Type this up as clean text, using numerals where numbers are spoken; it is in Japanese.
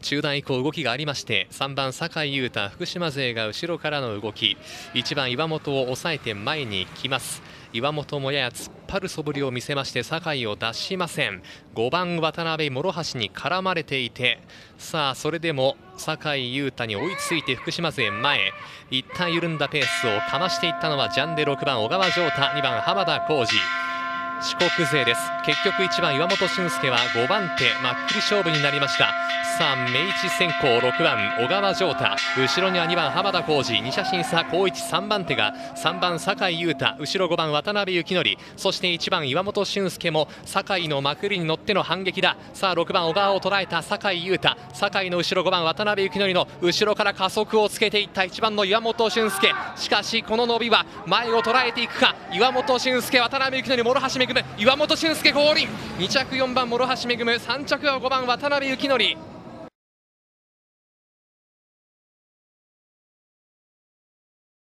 中段以降動きがありまして、3番酒井優太福島勢が後ろからの動き、1番岩本を抑えて前に来ます。岩本もやや突っ張る素振りを見せまして酒井を出しません。5番渡辺諸橋に絡まれていて、さあそれでも酒井優太に追いついて福島勢前、一旦緩んだペースをかましていったのはジャンで6番小川城太、2番浜田浩二。四国勢です。結局1番岩本俊介は5番手まっくり勝負になりました。さあ明治先行6番小川城太、後ろには2番浜田浩二、二者審査高一3番手が3番酒井優太、後ろ5番渡辺幸則、そして1番岩本俊介も酒井のまくりに乗っての反撃だ。さあ6番小川を捉えた酒井優太、酒井の後ろ5番渡辺幸則の後ろから加速をつけていった1番の岩本俊介。しかしこの伸びは前を捉えていくか。岩本俊介、渡辺幸則、諸橋恵、岩本俊介ゴールイン。2着4番諸橋恵、3着は5番渡辺幸則。